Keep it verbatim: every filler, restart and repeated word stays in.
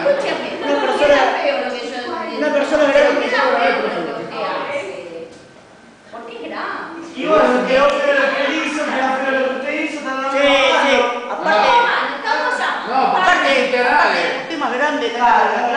Escúchame, Una no persona- queda feo lo que yo entiendo. una persona No grande- queda feo lo que hace. Porque es grande. Y bueno, quedó feo lo que él hizo, quedó feo lo que usted hizo, está dando Sí, sí. la mano. Aparte, No, estamos ya. No, porque aparte, no te aparte, nadie. el tema grande, Claro, claro.